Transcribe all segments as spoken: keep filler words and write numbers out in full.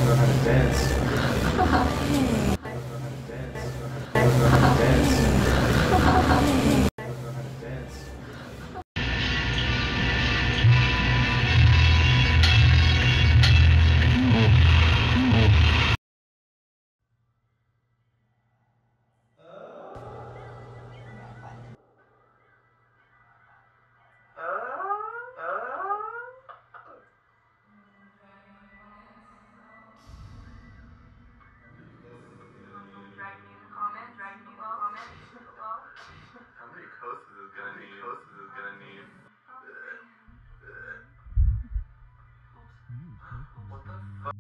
know how to dance. I don't know how to dance. I don't know how to dance. I don't know how to dance. How many coasts is it gonna need? Coasts is it gonna need? What the fuck?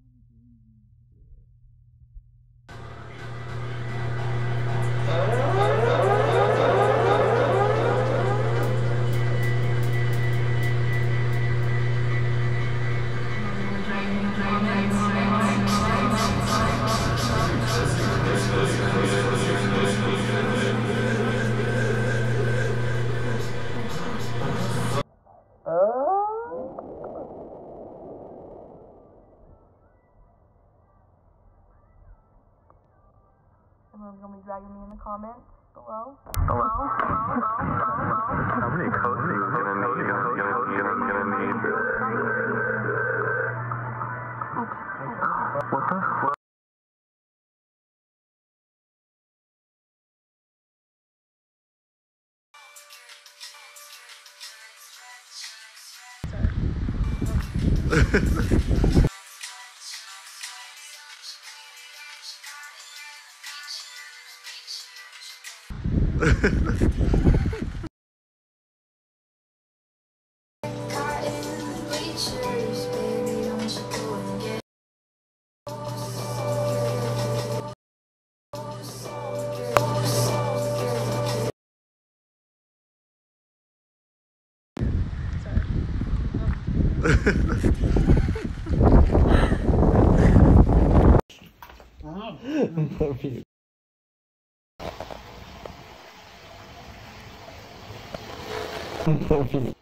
Everyone's gonna be dragging me in the comments below. Hello? How many coasts is it gonna need? Gonna, gonna, gonna, gonna need? What the fuck? Love you. Love you.